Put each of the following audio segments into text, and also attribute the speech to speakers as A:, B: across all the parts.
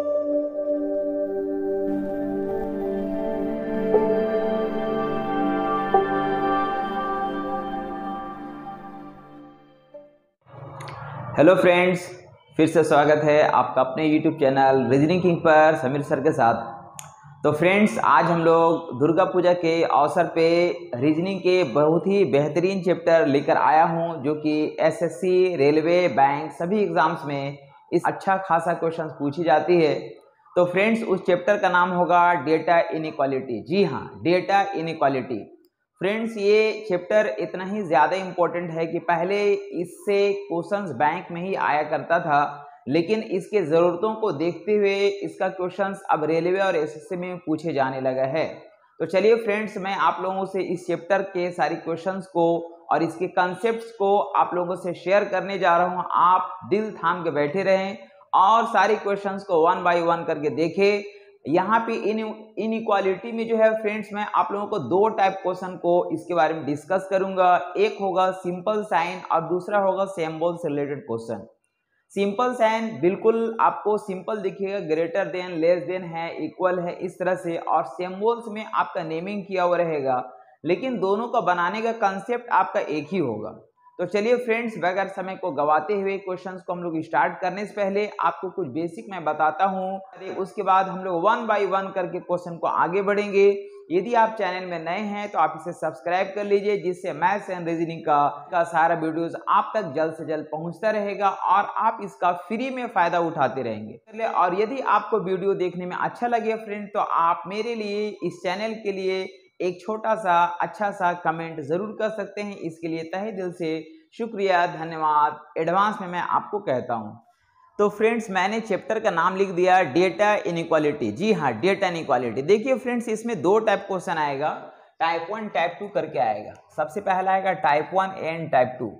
A: Hello friends, फिर से स्वागत है आपका अपने यूट्यूब चैनल रीजनिंग किंग पर समीर सर के साथ। तो फ्रेंड्स, आज हम लोग दुर्गा पूजा के अवसर पे रीजनिंग के बहुत ही बेहतरीन चैप्टर लेकर आया हूं, जो कि एसएससी, रेलवे, बैंक सभी एग्जाम्स में इस अच्छा खासा क्वेश्चन पूछी जाती है। तो फ्रेंड्स, उस चैप्टर का नाम होगा डेटा इनइक्वालिटी। जी हाँ, डेटा इनइक्वालिटी। फ्रेंड्स, ये चैप्टर इतना ही ज़्यादा इम्पोर्टेंट है कि पहले इससे क्वेश्चंस बैंक में ही आया करता था, लेकिन इसके ज़रूरतों को देखते हुए इसका क्वेश्चंस अब रेलवे और एसएससी में पूछे जाने लगा है। तो चलिए फ्रेंड्स, मैं आप लोगों से इस चैप्टर के सारे क्वेश्चंस को और इसके कंसेप्ट्स को आप लोगों से शेयर करने जा रहा हूँ। आप दिल थाम के बैठे रहें और सारे क्वेश्चंस को वन बाय वन करके देखें। यहाँ पे इनइक्वालिटी में जो है फ्रेंड्स, मैं आप लोगों को दो टाइप क्वेश्चन को इसके बारे में डिस्कस करूंगा। एक होगा सिंपल साइन और दूसरा होगा सिंबल से रिलेटेड क्वेश्चन। सिंपल साइन बिल्कुल आपको सिंपल दिखेगा, ग्रेटर देन, लेस देन है, इक्वल है, इस तरह से। और सिंबल्स में आपका नेमिंग किया हुआ रहेगा, लेकिन दोनों का बनाने का कंसेप्ट आपका एक ही होगा। तो चलिए फ्रेंड्स, बगैर समय को गवाते हुए क्वेश्चंस को हम लोग स्टार्ट करने से पहले आपको कुछ बेसिक मैं बताता हूं। उसके बाद हम लोग वन बाय वन करके क्वेश्चन को आगे बढ़ेंगे। यदि आप चैनल में नए हैं तो आप इसे सब्सक्राइब कर लीजिए, जिससे मैथ्स एंड रीजनिंग का सारा वीडियोस आप तक जल्द से जल्द पहुंचता रहेगा और आप इसका फ्री में फायदा उठाते रहेंगे। और यदि आपको वीडियो देखने में अच्छा लगे फ्रेंड, तो आप मेरे लिए, इस चैनल के लिए एक छोटा सा अच्छा सा कमेंट जरूर कर सकते हैं। इसके लिए तहे दिल से शुक्रिया, धन्यवाद एडवांस में मैं आपको कहता हूं। तो फ्रेंड्स, मैंने चैप्टर का नाम लिख दिया डेटा इनइक्वालिटी। जी हाँ, डेटा इनइक्वालिटी। देखिए फ्रेंड्स, इसमें दो टाइप क्वेश्चन आएगा, टाइप 1 टाइप 2 करके आएगा। सबसे पहला आएगा type 1 and type 2।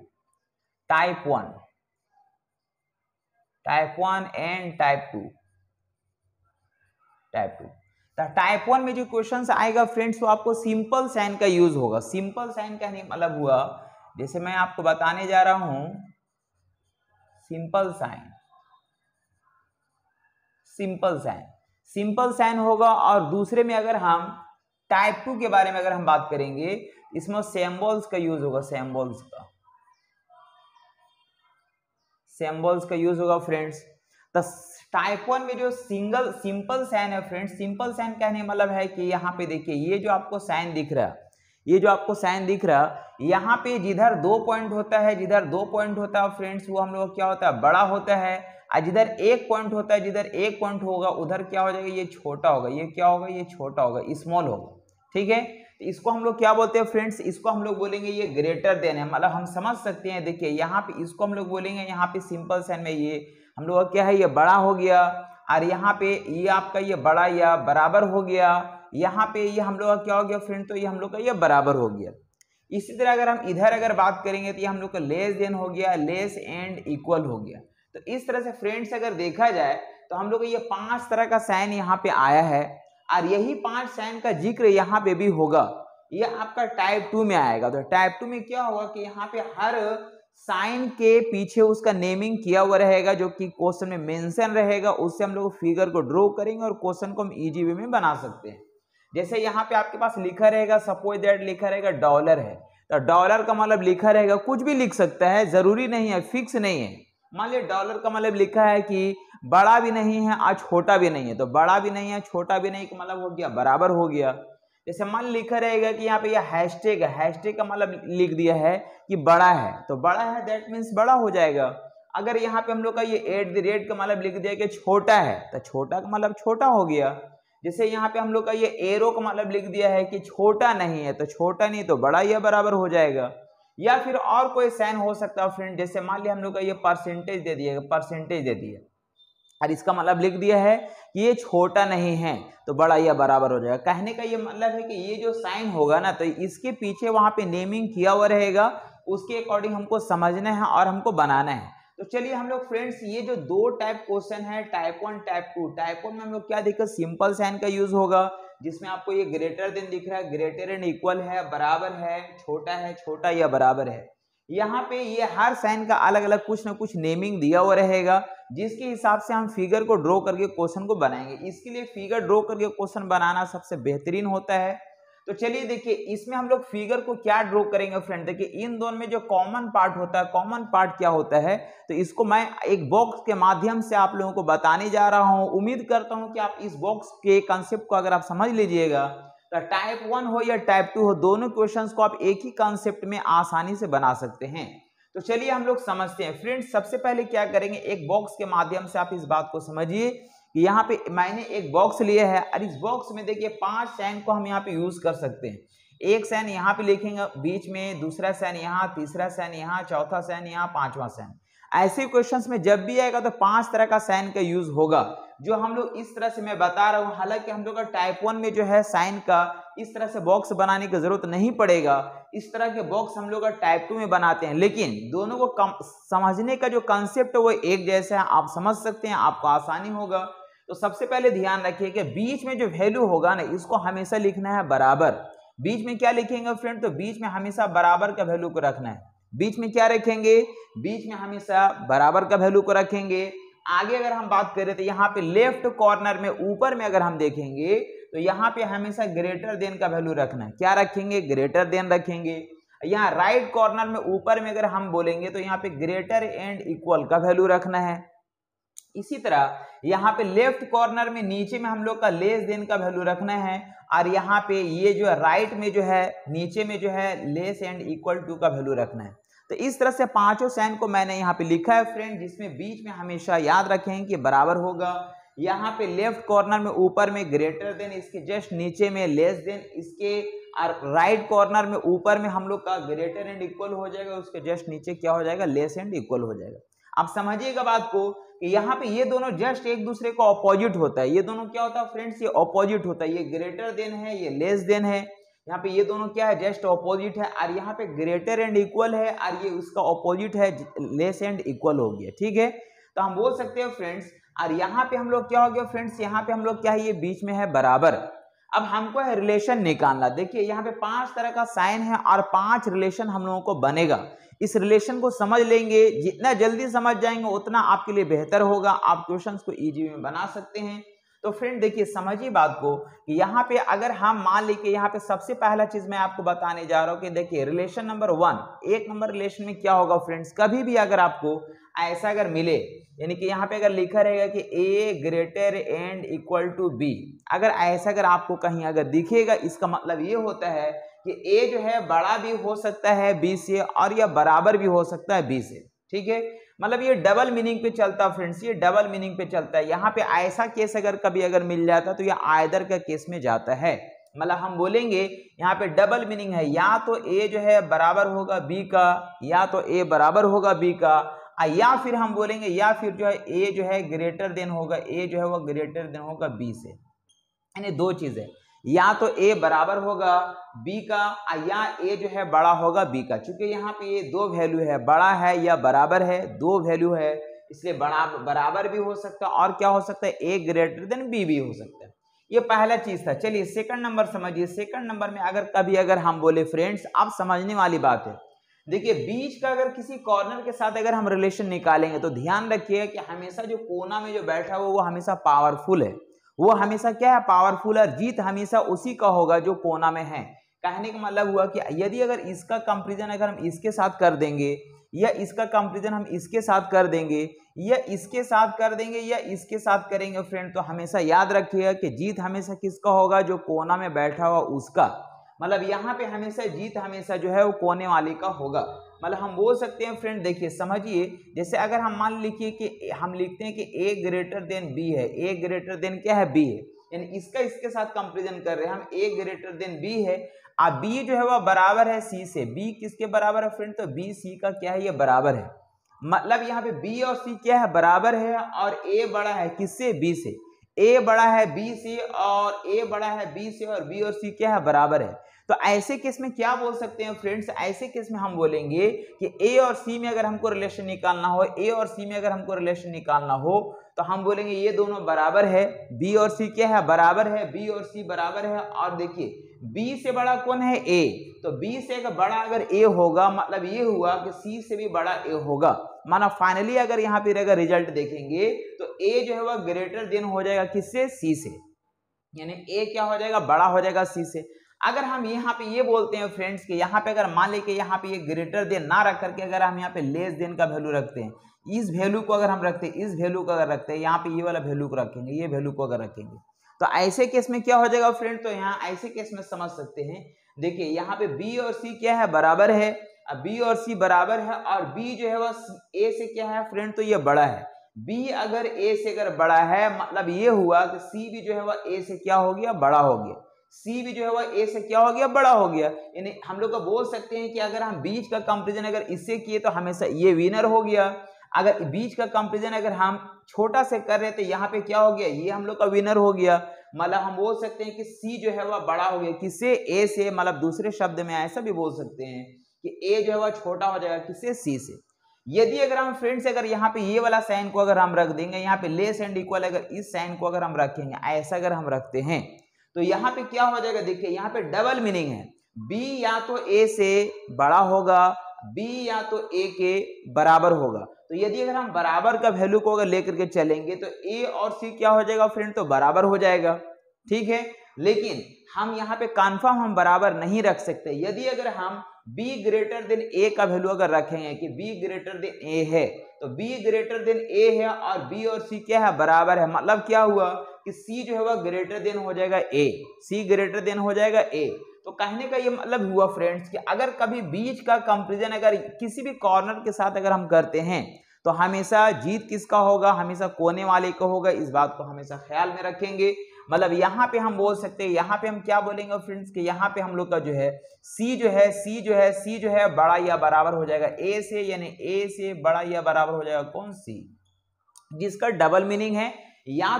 A: Type 1 and type 2। Type 1 में जो क्वेश्चन आएगा फ्रेंड्स, वो आपको सिंपल साइन का यूज होगा। सिंपल साइन का नहीं मतलब हुआ, जैसे मैं आपको बताने जा रहा हूं, सिंपल साइन होगा। और दूसरे में अगर हम टाइप 2 के बारे में अगर हम बात करेंगे, इसमें सिंबल्स का यूज होगा। सिंबल्स का यूज होगा फ्रेंड्स। तो टाइप 1 में जो सिंपल साइन है फ्रेंड्स, सिंपल साइन कहने मतलब है कि यहाँ पे देखिए, ये जो आपको साइन दिख रहा है, यहाँ पे जिधर 2 पॉइंट होता है, फ्रेंड्स, वो हम लोग क्या होता है, बड़ा होता है। और जिधर 1 पॉइंट होता है, उधर क्या हो जाएगा, ये छोटा होगा। ये क्या होगा, ये छोटा होगा, स्मॉल होगा। ठीक है, तो इसको हम लोग क्या बोलते हैं फ्रेंड्स, इसको हम लोग बोलेंगे ये ग्रेटर देन है। मतलब हम समझ सकते हैं, देखिए यहाँ पे इसको हम लोग बोलेंगे, यहाँ पे सिंपल साइन में ये हम लोग क्या है, ये बड़ा हो गया। और यहाँ पे ये आपका ये बड़ा या बराबर हो गया। यहाँ पे ये हम लोग का क्या हो गया फ्रेंड, तो ये हम लोग का ये बराबर हो गया। इसी तरह अगर हम इधर अगर बात करेंगे तो ये हम लोग का लेस देन हो गया, लेस एंड इक्वल हो गया। तो इस तरह से फ्रेंड्स अगर देखा जाए तो हम लोग को ये 5 तरह का साइन यहाँ पे आया है, और यही 5 साइन का जिक्र यहाँ पे भी होगा। ये आपका टाइप 2 में आएगा। तो टाइप 2 में क्या होगा कि यहाँ पे हर साइन के पीछे उसका नेमिंग किया हुआ रहेगा, जो कि क्वेश्चन में मेंशन रहेगा। उससे हम लोग फिगर को ड्रॉ करेंगे और क्वेश्चन को हम इजी वे में बना सकते हैं। जैसे यहाँ पे आपके पास लिखा रहेगा, सपोज दैट लिखा रहेगा डॉलर है, तो डॉलर का मतलब लिखा रहेगा, कुछ भी लिख सकता है, जरूरी नहीं है, फिक्स नहीं है। मान लिया डॉलर का मतलब लिखा है कि बड़ा भी नहीं है और छोटा भी नहीं है, तो बड़ा भी नहीं है, छोटा भी नहीं का मतलब हो गया बराबर हो गया। जैसे मान लिखा रहेगा कि यहाँ पे ये हैशटैग है, हैशटैग का मतलब लिख दिया है कि बड़ा है, तो बड़ा है दैट मीन्स बड़ा हो जाएगा। अगर यहाँ पे हम लोग का ये @ का मतलब लिख दिया कि छोटा है, तो छोटा का मतलब छोटा हो गया। जैसे यहाँ पे हम लोग का ये एरो का मतलब लिख दिया है कि छोटा नहीं है, तो छोटा नहीं तो बड़ा या बराबर हो जाएगा। या फिर और कोई साइन हो सकता है फ्रेंड, जैसे मान लिया हम लोग का ये परसेंटेज दे दिया, और इसका मतलब लिख दिया है कि ये छोटा नहीं है, तो बड़ा या बराबर हो जाएगा। कहने का ये मतलब है कि ये जो साइन होगा ना, तो इसके पीछे वहां पे नेमिंग किया हुआ रहेगा, उसके अकॉर्डिंग हमको समझना है और हमको बनाना है। तो चलिए हम लोग फ्रेंड्स, ये जो दो टाइप क्वेश्चन है, टाइप 1 टाइप 2, टाइप 1 में हम लोग क्या देखा, सिंपल साइन का यूज होगा, जिसमें आपको ये ग्रेटर देन दिख रहा है, ग्रेटर एंड इक्वल है, बराबर है, छोटा या बराबर है। यहाँ पे ये हर साइन का अलग अलग कुछ ना कुछ नेमिंग दिया हुआ रहेगा, जिसके हिसाब से हम फिगर को ड्रॉ करके क्वेश्चन को बनाएंगे। इसके लिए फिगर ड्रॉ करके क्वेश्चन बनाना सबसे बेहतरीन होता है। तो चलिए देखिए इसमें हम लोग फिगर को क्या ड्रॉ करेंगे फ्रेंड। देखिए इन दोनों में जो कॉमन पार्ट होता है, कॉमन पार्ट क्या होता है, तो इसको मैं एक बॉक्स के माध्यम से आप लोगों को बताने जा रहा हूं। उम्मीद करता हूं कि आप इस बॉक्स के कंसेप्ट को अगर आप समझ लीजिएगा तो टाइप 1 हो या टाइप 2 हो, दोनों क्वेश्चंस को आप एक ही कंसेप्ट में आसानी से बना सकते हैं। तो चलिए हम लोग समझते हैं फ्रेंड्स। सबसे पहले क्या करेंगे, एक बॉक्स के माध्यम से आप इस बात को समझिए कि यहाँ पे मैंने एक बॉक्स लिया है और इस बॉक्स में देखिए 5 साइन को हम यहाँ पे यूज कर सकते हैं। एक साइन यहाँ पे लिखेंगे बीच में, दूसरा साइन यहाँ, तीसरा साइन यहाँ, चौथा साइन यहाँ, पांचवा साइन। ऐसे क्वेश्चंस में जब भी आएगा तो 5 तरह का साइन का यूज होगा, जो हम लोग इस तरह से मैं बता रहा हूं। हालांकि हम लोग का टाइप 1 में जो है साइन का इस तरह से बॉक्स बनाने की जरूरत नहीं पड़ेगा, इस तरह के बॉक्स हम लोग का टाइप 2 में बनाते हैं। लेकिन दोनों को समझने का जो कंसेप्ट है वो एक जैसा है, आप समझ सकते हैं, आपको आसानी होगा। तो सबसे पहले ध्यान रखिए कि बीच में जो वैल्यू होगा ना, इसको हमेशा लिखना है बराबर। बीच में क्या लिखेंगे फ्रेंड, तो बीच में हमेशा बराबर का वैल्यू को रखना है। बीच में क्या रखेंगे, बीच में हमेशा बराबर का वैल्यू को रखेंगे। आगे अगर हम बात करें तो यहाँ पे लेफ्ट कॉर्नर में ऊपर में अगर हम देखेंगे तो यहाँ पे हमेशा ग्रेटर देन का वैल्यू रखना है। क्या रखेंगे, ग्रेटर देन रखेंगे। यहाँ राइट कॉर्नर में ऊपर में अगर हम बोलेंगे तो यहाँ पे ग्रेटर एंड इक्वल का वैल्यू रखना है। इसी तरह यहाँ पे लेफ्ट कॉर्नर में नीचे में हम लोग का लेस देन का वैल्यू रखना है, और यहाँ पे ये जो है राइट में जो है नीचे में जो है लेस एंड इक्वल टू का वैल्यू रखना है। तो इस तरह से पांचों साइन को मैंने यहाँ पे लिखा है फ्रेंड, जिसमें बीच में हमेशा याद रखें कि बराबर होगा। यहाँ पे लेफ्ट कॉर्नर में ऊपर में ग्रेटर देन, इसके जस्ट नीचे में लेस देन, इसके राइट कॉर्नर में ऊपर में हम लोग का ग्रेटर एंड इक्वल हो जाएगा, उसके जस्ट नीचे क्या हो जाएगा, लेस एंड इक्वल हो जाएगा। आप समझिएगा बात को कि यहाँ पे ये दोनों जस्ट एक दूसरे को ऑपोजिट होता है। ये दोनों क्या होता है फ्रेंड्स, ये ऑपोजिट होता है। ये ग्रेटर देन है, ये लेस देन है। यहाँ पे ये दोनों क्या है, जस्ट ऑपोजिट है। और यहाँ पे ग्रेटर एंड इक्वल है और ये उसका ऑपोजिट है, लेस एंड इक्वल हो गया। ठीक है, तो हम बोल सकते हैं फ्रेंड्स। और यहाँ पे हम लोग क्या हो गया फ्रेंड्स, यहाँ पे हम लोग क्या है, ये बीच में है बराबर। अब हमको है रिलेशन निकालना। देखिए यहाँ पे 5 तरह का साइन है और 5 रिलेशन हम लोगों को बनेगा। इस रिलेशन को समझ लेंगे, जितना जल्दी समझ जाएंगे उतना आपके लिए बेहतर होगा, आप क्वेश्चंस को इजी में बना सकते हैं। तो फ्रेंड देखिए समझिए बात को कि यहाँ पे अगर हम मान लीजिए, यहाँ पे सबसे पहला चीज मैं आपको बताने जा रहा हूँ कि देखिए रिलेशन नंबर 1, 1 नंबर रिलेशन में क्या होगा फ्रेंड्स, कभी भी अगर आपको ऐसा अगर मिले, यानी कि यहाँ पे अगर लिखा रहेगा कि A greater and equal to B, अगर ऐसा अगर आपको कहीं अगर दिखेगा, इसका मतलब ये होता है कि A जो है बड़ा भी हो सकता है B से और यह बराबर भी हो सकता है B से। ठीक है, मतलब ये डबल मीनिंग पे चलता है फ्रेंड्स, ये डबल मीनिंग पे चलता है। यहाँ पे ऐसा केस अगर कभी अगर मिल जाता तो ये आइदर का केस में जाता है। मतलब हम बोलेंगे यहाँ पे डबल मीनिंग है, या तो A जो है बराबर होगा B का, या तो A बराबर होगा B का, या फिर हम बोलेंगे या फिर जो है A जो है ग्रेटर देन होगा, A जो है वो ग्रेटर देन होगा B से। यानी दो चीजें, या तो A बराबर होगा B का या A जो है बड़ा होगा B का। चूंकि यहाँ पे ये दो वैल्यू है, बड़ा है या बराबर है, दो वैल्यू है, इसलिए बराबर भी हो सकता है और क्या हो सकता है, A ग्रेटर देन B भी हो सकता है। ये पहला चीज था। चलिए सेकंड नंबर समझिए। सेकंड नंबर में अगर कभी अगर हम बोले फ्रेंड्स, आप समझने वाली बात है, देखिए बीच का अगर किसी कॉर्नर के साथ अगर हम रिलेशन निकालेंगे तो ध्यान रखिए कि हमेशा जो कोना में जो बैठा हुआ वो हमेशा पावरफुल है, वो हमेशा क्या है, पावरफुल, और जीत हमेशा उसी का होगा जो कोना में है। कहने का मतलब हुआ कि यदि अगर इसका कंपैरिजन अगर हम इसके साथ कर देंगे, या इसका कंपैरिजन हम इसके साथ कर देंगे, या इसके साथ कर देंगे, या इसके साथ करेंगे फ्रेंड, तो हमेशा याद रखिएगा कि जीत हमेशा किसका होगा, जो कोना में बैठा हुआ उसका। मतलब यहाँ पे हमेशा जीत हमेशा जो है वो कोने वाले का होगा। मतलब हम बोल सकते हैं फ्रेंड, देखिए समझिए, जैसे अगर हम मान लिखिए कि हम लिखते हैं कि A ग्रेटर देन B है, A ग्रेटर देन क्या है, B है, यानी इसका इसके साथ कंपैरिजन कर रहे हैं हम, A ग्रेटर देन B है, अब B जो है वह बराबर है C से। B किसके बराबर है फ्रेंड, तो B C का क्या है, ये बराबर है। मतलब यहाँ पे B और C क्या है, बराबर है, और A बड़ा है किससे, B से। A बड़ा है B से, और A बड़ा है B से, और B और C क्या है, बराबर है। तो ऐसे केस में क्या बोल सकते हैं फ्रेंड्स, ऐसे केस में हम बोलेंगे कि ए और सी में अगर हमको रिलेशन निकालना हो, ए और सी में अगर हमको रिलेशन निकालना हो तो हम बोलेंगे ये दोनों बराबर है, बी और सी क्या है, बराबर है, बी और सी बराबर है। और देखिए बी से बड़ा कौन है, ए, तो बी से अगर बड़ा अगर ए होगा मतलब ये हुआ कि सी से भी बड़ा ए होगा। माना फाइनली अगर यहाँ पे अगर रिजल्ट देखेंगे तो ए जो है वह ग्रेटर देन हो जाएगा किससे, सी से, यानी ए क्या हो जाएगा, बड़ा हो जाएगा सी से। अगर हम यहाँ पे ये बोलते हैं फ्रेंड्स कि यहाँ पे अगर मान ले कि यहाँ पे ये ग्रेटर देन ना रख करके अगर हम यहाँ पे लेस देन का वैल्यू रखते हैं, इस वैल्यू को अगर हम रखते हैं, इस वैल्यू को अगर रखते हैं, यहाँ पे ये वाला वैल्यू को रखेंगे, ये वैल्यू को अगर रखेंगे तो ऐसे केस में क्या हो जाएगा फ्रेंड, तो यहाँ ऐसे केस में समझ सकते हैं। देखिए यहाँ पे बी और सी क्या है, बराबर है, अब बी और सी बराबर है और बी जो है वह ए से क्या है फ्रेंड, तो ये बड़ा है। बी अगर ए से अगर बड़ा है मतलब ये हुआ कि सी भी जो है वह ए से क्या हो गया, बड़ा हो गया, सी भी जो है वह ए से क्या हो गया, बड़ा हो गया। यानी हम लोग का बोल सकते हैं कि अगर हम बीच का कंपैरिजन अगर इससे किए तो हमेशा ये विनर हो गया, अगर बीच का कंपैरिजन अगर हम छोटा से कर रहे तो यहाँ पे क्या हो गया, ये हम लोग का विनर हो गया। मतलब हम बोल सकते हैं कि सी जो है वह बड़ा हो गया किससे, ए से, मतलब दूसरे शब्द में ऐसा भी बोल सकते हैं कि ए जो है वह छोटा हो जाएगा किससे, सी से। यदि अगर हम फ्रेंड्स अगर यहाँ पे ये वाला साइन को अगर हम रख देंगे, यहाँ पे लेस एंड इक्वल अगर इस साइन को अगर हम रखेंगे, ऐसा अगर हम रखते हैं तो यहाँ पे क्या हो जाएगा, देखिए यहाँ पे डबल मीनिंग है, बी या तो ए से बड़ा होगा, बी या तो ए के बराबर होगा। तो यदि अगर हम बराबर का वैल्यू को अगर लेकर के चलेंगे तो ए और सी क्या हो जाएगा फ्रेंड, तो बराबर हो जाएगा, ठीक है। लेकिन हम यहाँ पे कन्फर्म हम बराबर नहीं रख सकते। यदि अगर हम b ग्रेटर देन a का वैल्यू अगर रखेंगे कि b ग्रेटर देन a है तो b ग्रेटर देन a है और b और c क्या है, बराबर है, मतलब क्या हुआ कि c जो है वह ग्रेटर देन हो जाएगा a, c ग्रेटर देन हो जाएगा a। तो कहने का ये मतलब हुआ फ्रेंड्स कि अगर कभी बीच का कंपैरिजन अगर किसी भी कॉर्नर के साथ अगर हम करते हैं तो हमेशा जीत किसका होगा, हमेशा कोने वाले का होगा, इस बात को हमेशा ख्याल में रखेंगे। मतलब यहाँ पे हम बोल सकते हैं, यहाँ पे हम क्या बोलेंगे फ्रेंड्स कि यहाँ पे हम लोग का जो है C जो है बड़ा या बराबर हो जाएगा A से, यानी A से बड़ा या बराबर हो जाएगा कौन, C, जिसका डबल मीनिंग है या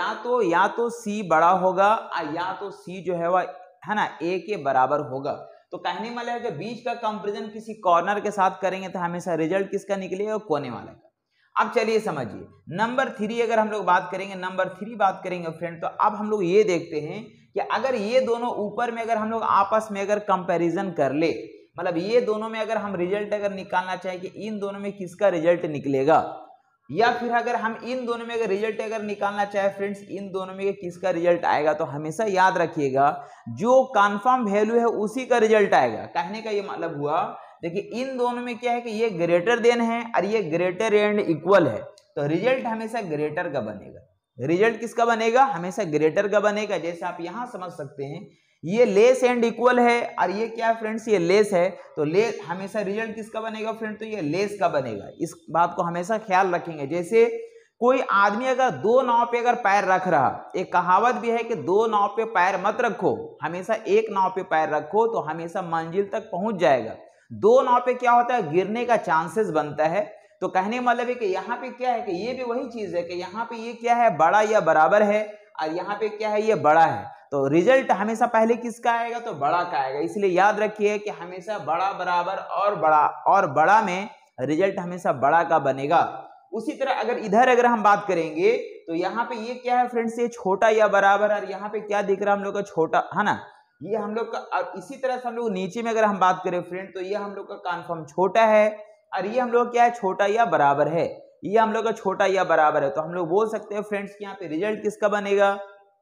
A: तो C बड़ा होगा या तो C जो है वह है ना A के बराबर होगा। तो कहने वाला है कि बीच का कंपैरिजन किसी कॉर्नर के साथ करेंगे तो हमेशा रिजल्ट किसका निकलेगा, कोने वाले का। अब चलिए समझिए नंबर 3 अगर हम लोग बात करेंगे, नंबर 3 बात करेंगे फ्रेंड, तो अब हम लोग ये देखते हैं कि अगर ये दोनों ऊपर में अगर हम लोग आपस में अगर कंपैरिजन कर ले, मतलब ये दोनों में अगर हम रिजल्ट अगर निकालना चाहें कि इन दोनों में किसका रिजल्ट निकलेगा, या फिर अगर हम इन दोनों में अगर रिजल्ट अगर निकालना चाहे फ्रेंड्स इन दोनों में किसका रिजल्ट आएगा, तो हमेशा याद रखिएगा जो कंफर्म वैल्यू है उसी का रिजल्ट आएगा। कहने का ये मतलब हुआ, देखिए इन दोनों में क्या है कि ये ग्रेटर देन है और ये ग्रेटर एंड इक्वल है, तो रिजल्ट हमेशा ग्रेटर का बनेगा। रिजल्ट किसका बनेगा, हमेशा ग्रेटर का बनेगा। जैसे आप यहां समझ सकते हैं ये लेस एंड इक्वल है और ये क्या है फ्रेंड्स, ये लेस है, तो लेस हमेशा रिजल्ट किसका बनेगा फ्रेंड, तो ये लेस का बनेगा। इस बात को हमेशा ख्याल रखेंगे। जैसे कोई आदमी अगर दो नाव पे अगर पैर रख रहा, एक कहावत भी है कि दो नाव पे पैर मत रखो, हमेशा एक नाव पे पैर रखो तो हमेशा मंजिल तक पहुंच जाएगा। दो नाव पे क्या होता है, गिरने का चांसेस बनता है। तो कहने मतलब है कि यहाँ पे क्या है कि ये भी वही चीज है कि यहाँ पे ये क्या है, बड़ा या बराबर है, और यहाँ पे क्या है, ये बड़ा है, तो रिजल्ट हमेशा पहले किसका आएगा, तो बड़ा का आएगा। इसलिए याद रखिए कि हमेशा बड़ा बराबर और बड़ा में रिजल्ट हमेशा बड़ा का बनेगा। उसी तरह अगर इधर अगर हम बात करेंगे तो यहाँ पे ये क्या है फ्रेंड्स, ये छोटा या बराबर, और यहाँ पे क्या दिख रहा है हम लोग का, छोटा है ना, ये हम लोग का। और इसी तरह से हम लोग नीचे में अगर हम बात करें फ्रेंड तो ये हम लोग का कन्फर्म छोटा है, और ये हम लोग क्या है, छोटा या बराबर है, ये हम लोग का छोटा या बराबर है। तो हम लोग बोल सकते हैं फ्रेंड्स कि यहाँ पे रिजल्ट किसका बनेगा,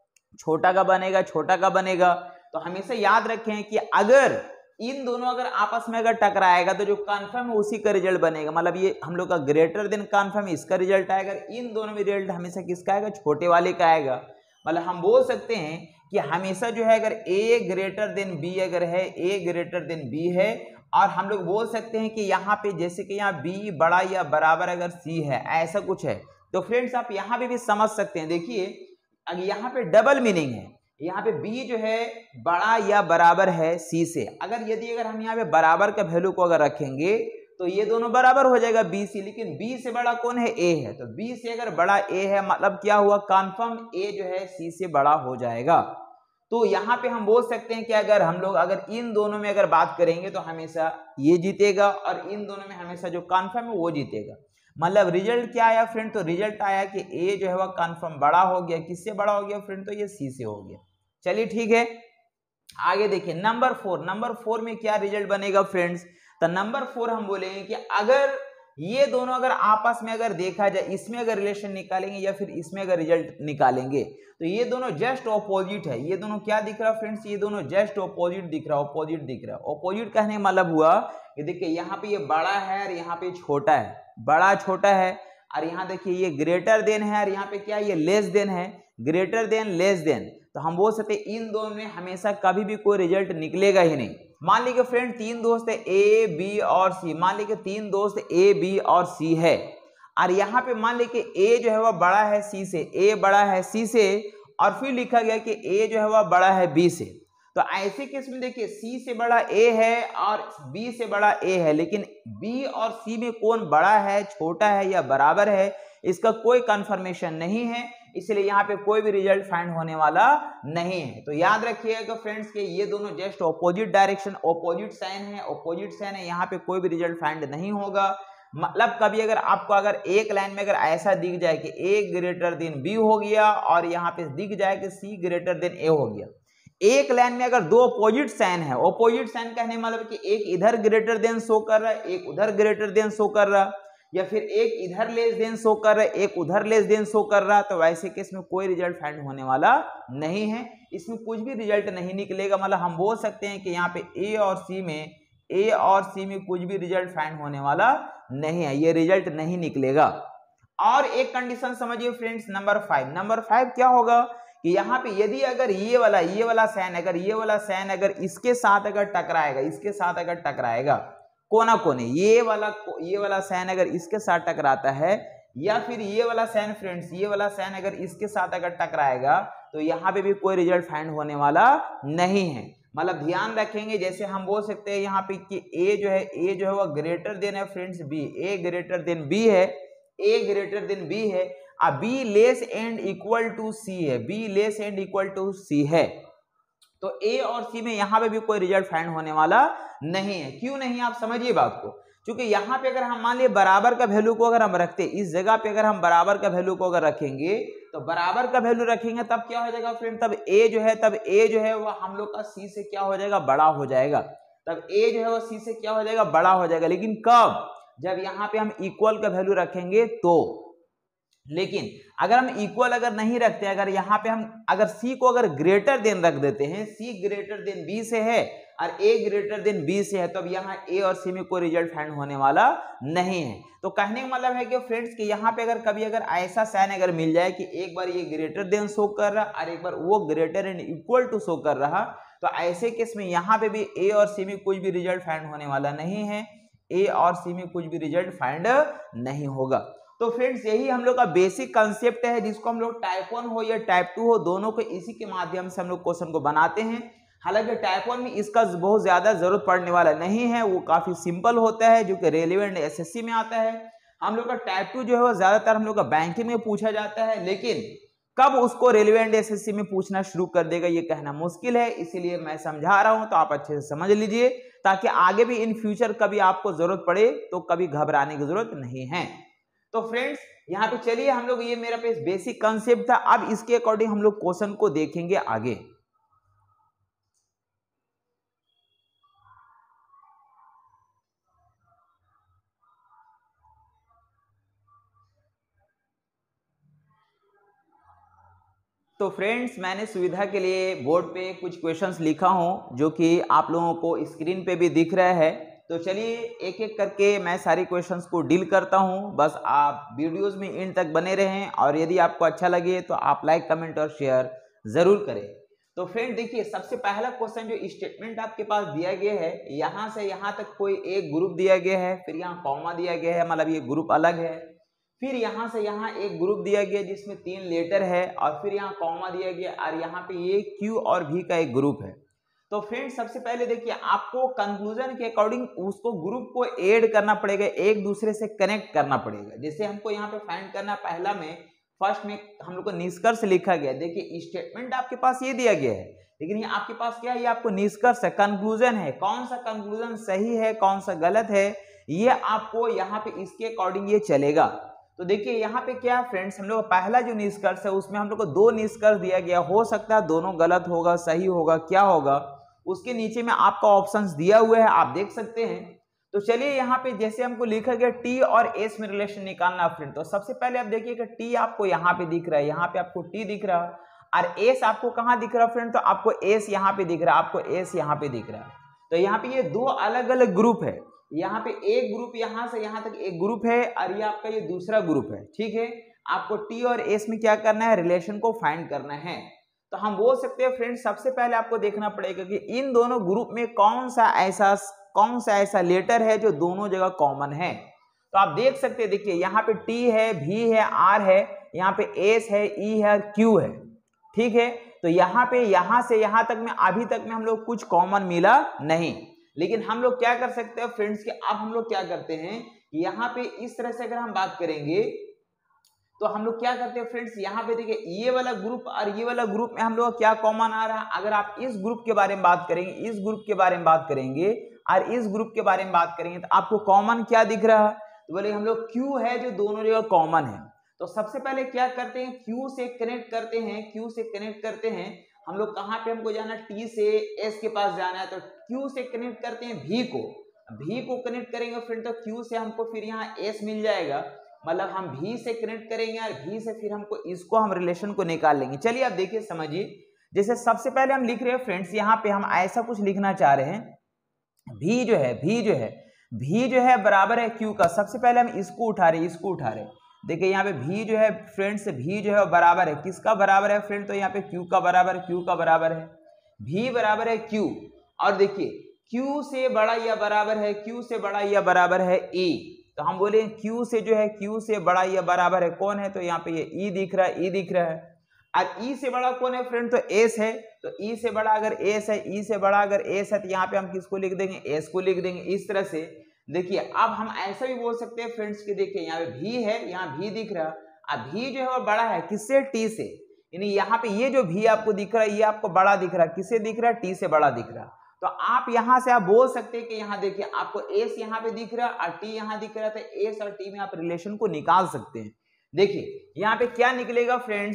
A: छोटा का बनेगा, छोटा का बनेगा। तो हमेशा याद रखें कि अगर इन दोनों अगर आपस में अगर टकराएगा तो जो कन्फर्म है उसी का रिजल्ट बनेगा। मतलब ये हम लोग का ग्रेटर देन कन्फर्म, इसका रिजल्ट आएगा। इन दोनों में रिजल्ट हमेशा किसका आएगा, छोटे वाले का आएगा। मतलब हम बोल सकते हैं कि हमेशा जो है अगर ए ग्रेटर देन बी अगर है, ए ग्रेटर देन बी है, और हम लोग बोल सकते हैं कि यहाँ पे जैसे कि यहाँ बी बड़ा या बराबर अगर सी है, ऐसा कुछ है, तो फ्रेंड्स आप यहाँ पे भी समझ सकते हैं। देखिए अगर यहाँ पे डबल मीनिंग है, यहाँ पे b जो है बड़ा या बराबर है c से। यदि हम यहाँ पे बराबर का वैल्यू को अगर रखेंगे तो ये दोनों बराबर हो जाएगा b से, लेकिन b से बड़ा कौन है, a है, तो b से अगर बड़ा a है मतलब क्या हुआ, कन्फर्म a जो है c से बड़ा हो जाएगा। तो यहाँ पे हम बोल सकते हैं कि अगर हम लोग अगर इन दोनों में अगर बात करेंगे तो हमेशा ये जीतेगा और इन दोनों में हमेशा जो कन्फर्म है वो जीतेगा। मतलब रिजल्ट क्या आया फ्रेंड, तो रिजल्ट आया कि ए जो है वह कन्फर्म बड़ा हो गया। किससे बड़ा हो गया फ्रेंड, तो ये सी से हो गया। चलिए ठीक है, आगे देखिए नंबर 4। नंबर 4 में क्या रिजल्ट बनेगा फ्रेंड्स, तो नंबर 4 हम बोलेंगे कि अगर ये दोनों अगर आपस में अगर देखा जाए, इसमें अगर रिलेशन निकालेंगे या फिर इसमें अगर रिजल्ट निकालेंगे तो ये दोनों जस्ट ऑपोजिट है। ये दोनों क्या दिख रहा है फ्रेंड्स, ये दोनों जस्ट ऑपोजिट दिख रहा है, ऑपोजिट दिख रहा है। ऑपोजिट कहने का मतलब हुआ कि देखिए यहाँ पे ये बड़ा है और यहाँ पे छोटा है, बड़ा छोटा है, और यहाँ देखिए ये ग्रेटर देन है और यहाँ पे क्या है, ये लेस देन है, ग्रेटर देन लेस देन। तो हम बोल सकते हैं इन दोनों में हमेशा कभी भी कोई रिजल्ट निकलेगा ही नहीं। मान लीजिए फ्रेंड तीन दोस्त है ए बी और सी, मान लीजिए तीन दोस्त ए बी और सी है, और यहाँ पे मान लीजिए ए जो है वह बड़ा है सी से, ए बड़ा है सी से, और फिर लिखा गया कि ए जो है वह बड़ा है बी से। तो ऐसे केस में देखिए सी से बड़ा ए है और बी से बड़ा ए है, लेकिन बी और सी में कौन बड़ा है, छोटा है या बराबर है, इसका कोई कंफर्मेशन नहीं है, इसलिए यहाँ पे कोई भी रिजल्ट फाइंड होने वाला नहीं है। तो याद रखिएगा फ्रेंड्स कि ये दोनों just opposite direction, opposite sign है, ऑपोजिट साइन है, यहाँ पे कोई भी रिजल्ट फाइंड नहीं होगा। मतलब कभी अगर आपको अगर एक लाइन में अगर ऐसा दिख जाए कि ए ग्रेटर देन बी हो गया और यहाँ पे दिख जाए कि सी ग्रेटर देन ए हो गया, एक लाइन में अगर दो ऑपोजिट साइन है, ऑपोजिट साइन कहने मतलब कि एक इधर ग्रेटर देन शो कर रहा है, एक उधर ग्रेटर देन शो कर रहा, या फिर एक इधर लेस देन शो कर रहा है, एक उधर लेस देन शो कर रहा, तो वैसे केस में कोई रिजल्ट फाइंड होने वाला नहीं है, इसमें कुछ भी रिजल्ट नहीं निकलेगा। मतलब हम बोल सकते हैं कि यहाँ पे ए और सी में कुछ भी रिजल्ट फाइंड होने वाला नहीं है, ये रिजल्ट नहीं निकलेगा। और एक कंडीशन समझिए फ्रेंड्स, नंबर 5 क्या होगा कि यहाँ पे यदि अगर ये वाला साइन अगर इसके साथ अगर टकराएगा कोना कोने, ये वाला साइन अगर इसके साथ टकराता है, या फिर ये वाला साइन फ्रेंड्स, ये वाला साइन अगर इसके साथ अगर टकराएगा, तो यहाँ पे भी कोई रिजल्ट फाइंड होने वाला नहीं है। मतलब ध्यान रखेंगे, जैसे हम बोल सकते हैं यहाँ पे कि ए जो है वह ग्रेटर देन है friends B, A greater than B है, ए ग्रेटर देन बी है, और B less and equal to C है, B less and equal to C है, तो ए और सी में यहाँ पे भी कोई रिजल्ट फाइंड होने वाला नहीं है। क्यों नहीं, आप समझिए बात को, क्योंकि यहाँ पे अगर हम मान लिए बराबर का वैल्यू को अगर हम रखते, इस जगह पे अगर हम बराबर का वैल्यू को अगर रखेंगे, तो बराबर का वैल्यू रखेंगे तब क्या हो जाएगा फ्रेंड, तब ए जो है वह हम लोग का सी से क्या हो जाएगा, बड़ा हो जाएगा, तब ए जो है वह सी से क्या हो जाएगा, बड़ा हो जाएगा। लेकिन कब, जब यहाँ पे हम इक्वल का वैल्यू रखेंगे तो। लेकिन अगर हम इक्वल अगर नहीं रखते, अगर यहाँ पे हम अगर सी को अगर ग्रेटर देन रख देते हैं, सी ग्रेटर देन बी से है और ए ग्रेटर देन बी से है, तो अब यहाँ ए और सी में कोई रिजल्ट फाइंड होने वाला नहीं है। तो कहने का मतलब है कि फ्रेंड्स कि यहाँ पे अगर कभी अगर ऐसा साइन अगर मिल जाए कि एक बार ये ग्रेटर देन शो कर रहा और एक बार वो greater and equal to show कर रहा, तो ऐसे केस में यहाँ पे भी ए और सी में कुछ भी रिजल्ट फाइंड होने वाला नहीं है, ए और सी में कुछ भी रिजल्ट फाइंड नहीं होगा। तो फ्रेंड्स यही हम लोग का बेसिक कंसेप्ट है, जिसको हम लोग टाइप 1 हो या टाइप 2 हो, दोनों को इसी के माध्यम से हम लोग क्वेश्चन को बनाते हैं। हालांकि टाइप 1 में इसका बहुत ज्यादा जरूरत पड़ने वाला नहीं है, वो काफी सिंपल होता है, जो कि रेलेवेंट एसएससी में आता है। हम लोग का टाइप 2 जो है वो ज्यादातर हम लोग का बैंकिंग में पूछा जाता है, लेकिन कब उसको रेलेवेंट एसएससी में पूछना शुरू कर देगा ये कहना मुश्किल है, इसीलिए मैं समझा रहा हूं, तो आप अच्छे से समझ लीजिए, ताकि आगे भी इन फ्यूचर कभी आपको जरूरत पड़े तो कभी घबराने की जरूरत नहीं है। तो फ्रेंड्स यहाँ पे चलिए हम लोग, ये मेरा पे बेसिक कंसेप्ट था, अब इसके अकॉर्डिंग हम लोग क्वेश्चन को देखेंगे आगे। तो फ्रेंड्स मैंने सुविधा के लिए बोर्ड पे कुछ क्वेश्चंस लिखा हूं, जो कि आप लोगों को स्क्रीन पे भी दिख रहा है। तो चलिए एक एक करके मैं सारे क्वेश्चंस को डील करता हूं, बस आप वीडियोस में एंड तक बने रहें, और यदि आपको अच्छा लगे तो आप लाइक कमेंट और शेयर जरूर करें। तो फ्रेंड देखिए, सबसे पहला क्वेश्चन जो स्टेटमेंट आपके पास दिया गया है, यहाँ से यहाँ तक कोई एक ग्रुप दिया गया है, फिर यहाँ कॉमा दिया गया है, मतलब ये ग्रुप अलग है, फिर यहाँ से यहाँ एक ग्रुप दिया गया जिसमें 3 लेटर है, और फिर यहाँ कॉमा दिया गया, और यहाँ पे ये क्यू और भी का एक ग्रुप है। तो फ्रेंड्स सबसे पहले देखिए, आपको कंक्लूजन के अकॉर्डिंग उसको ग्रुप को ऐड करना पड़ेगा, एक दूसरे से कनेक्ट करना पड़ेगा। जैसे हमको यहाँ पे फाइंड करना, पहला में फर्स्ट में हम लोग को निष्कर्ष लिखा गया। देखिए स्टेटमेंट आपके पास ये दिया गया है, लेकिन ये आपके पास क्या है, ये आपको निष्कर्ष है, कंक्लूजन है। कौन सा कंक्लूजन सही है, कौन सा गलत है, ये आपको यहाँ पे इसके अकॉर्डिंग ये चलेगा। तो देखिए यहाँ पे क्या फ्रेंड्स, हम लोग पहला जो निष्कर्ष है उसमें हम लोग को 2 निष्कर्ष दिया गया, हो सकता है दोनों गलत होगा, सही होगा, क्या होगा, उसके नीचे में आपका ऑप्शंस दिया हुआ है, आप देख सकते हैं। तो चलिए यहाँ पे जैसे हमको लिखा गया टी और एस में रिलेशन निकालना फ्रेंड, तो सबसे पहले आप देखिएगा टी आपको यहाँ पे दिख रहा है, यहाँ पे आपको टी दिख रहा है, और एस आपको कहाँ दिख रहा है फ्रेंड, तो आपको एस यहाँ पे दिख रहा है, आपको एस यहाँ पे दिख रहा है। तो यहाँ पे ये 2 अलग अलग ग्रुप है, यहाँ पे एक ग्रुप यहाँ से यहाँ तक एक ग्रुप है, और ये आपका ये दूसरा ग्रुप है, ठीक है। आपको टी और एस में क्या करना है, रिलेशन को फाइंड करना है। तो हम बोल सकते हैं फ्रेंड्स, सबसे पहले आपको देखना पड़ेगा कि इन दोनों ग्रुप में कौन सा ऐसा लेटर है जो दोनों जगह कॉमन है। तो आप देख सकते हैं, देखिए यहाँ पे टी है, भी है, आर है, यहाँ पे एस है, ई है, क्यू है, ठीक है। तो यहाँ पे यहाँ से यहाँ तक में अभी तक में हम लोग कुछ कॉमन मिला नहीं, लेकिन हम लोग क्या कर सकते हैं फ्रेंड्स कि अब हम लोग क्या करते हैं, यहाँ पे इस तरह से अगर हम बात करेंगे तो हम लोग क्या करते हैं फ्रेंड्स, यहाँ पे देखिए ये वाला ग्रुप और ये वाला ग्रुप में हम लोग क्या कॉमन आ रहा है। अगर आप इस ग्रुप के बारे में बात करेंगे, इस ग्रुप के बारे में बात करेंगे और इस ग्रुप के बारे में बात करेंगे, तो आपको कॉमन क्या दिख रहा है, तो बोले हम लोग क्यू है जो दोनों जगह कॉमन है। तो सबसे पहले क्या करते हैं, क्यू से कनेक्ट करते हैं, क्यू से कनेक्ट करते हैं। हम लोग कहाँ पे हमको जाना, टी से एस के पास जाना है, तो क्यू से कनेक्ट करते हैं भी को कनेक्ट करेंगे फ्रेंड, तो क्यू से हमको फिर यहाँ एस मिल जाएगा, मतलब हम भी से कनेक्ट करेंगे और भी से फिर हमको इसको हम रिलेशन को निकाल लेंगे। चलिए आप देखिए समझिए, जैसे सबसे पहले हम लिख रहे हैं फ्रेंड्स, यहाँ पे हम ऐसा कुछ लिखना चाह रहे हैं, भी जो है बराबर है क्यू का। सबसे पहले हम इसको उठा रहे हैं, देखिए यहाँ पे भी जो है फ्रेंड्स, भी जो है बराबर है किसका बराबर है फ्रेंड, तो यहाँ पे क्यू का बराबर है, भी बराबर है क्यू। और देखिए क्यू से बड़ा या बराबर है ए, तो हम बोले क्यू से जो है, क्यू से बड़ा या बराबर है कौन है, तो यहाँ पे ये ई दिख रहा है, और ई से बड़ा कौन है फ्रेंड, तो एस है। तो ई से बड़ा अगर एस है, तो यहाँ पे हम किसको लिख देंगे, एस को लिख देंगे। इस तरह से देखिए अब हम ऐसा भी बोल सकते हैं फ्रेंड्स कि देखिए यहाँ पे भी है, यहाँ भी दिख रहा, अब भी जो है वो बड़ा है किससे, टी से, यानी यहाँ पे ये जो भी आपको दिख रहा है ये आपको बड़ा दिख रहा है, किससे दिख रहा है, टी से बड़ा दिख रहा है। तो आप यहां से आप बोल सकते हैं कि यहाँ देखिए आपको एस यहाँ पे दिख रहा है और टी यहाँ दिख रहा है, तो एस और टी में आप रिलेशन को निकाल सकते हैं। देखिए यहाँ पे क्या निकलेगा फ्रेंड्स,